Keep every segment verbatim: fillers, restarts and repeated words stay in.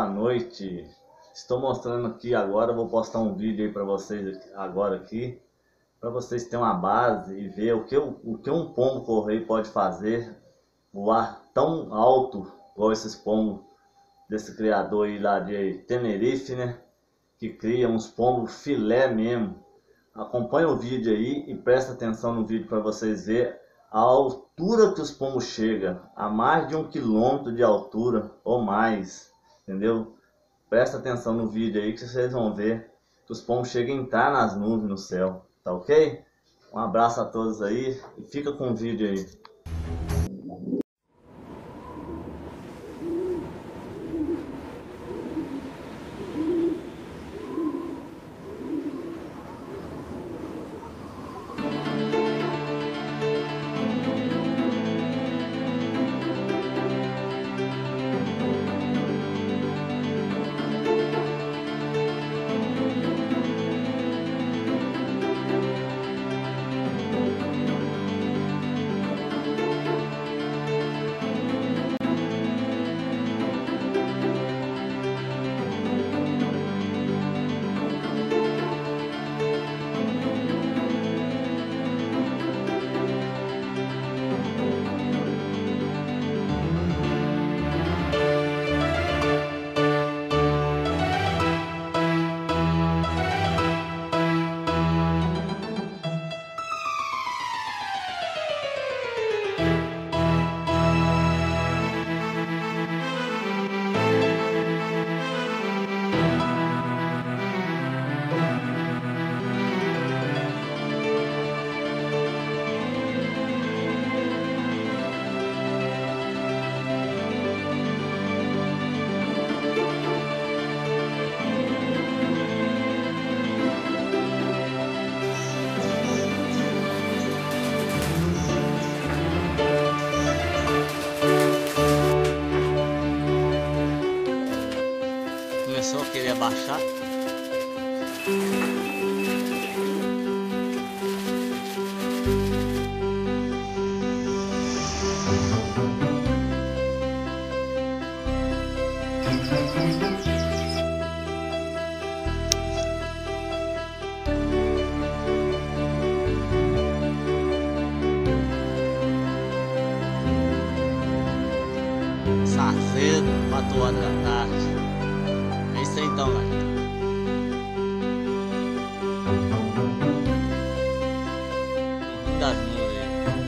boa noite. Estou mostrando aqui agora, vou postar um vídeo aí para vocês agora aqui, para vocês terem uma base e ver o que, o que um pombo correio pode fazer, voar tão alto igual esses pombos desse criador aí lá de Tenerife, né? Que cria uns pombos filé mesmo. Acompanha o vídeo aí e presta atenção no vídeo para vocês verem a altura que os pombos chegam, a mais de um quilômetro de altura ou mais, entendeu? Presta atenção no vídeo aí que vocês vão ver que os pombos chegam a entrar nas nuvens no céu, tá ok? Um abraço a todos aí e fica com o vídeo aí. Começou a querer abaixar. Cedo, quatro horas da tarde. É isso aí então, galera. Das nuvens.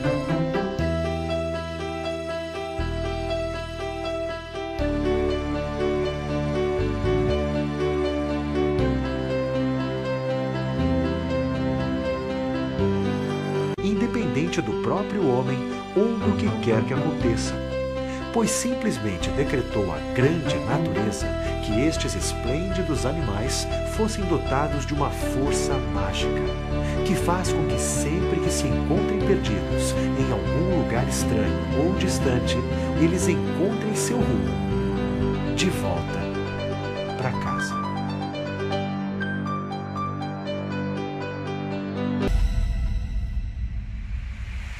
Independente do próprio homem ou do que quer que aconteça, pois simplesmente decretou a grande natureza que estes esplêndidos animais fossem dotados de uma força mágica, que faz com que sempre que se encontrem perdidos em algum lugar estranho ou distante, eles encontrem seu rumo de volta para casa.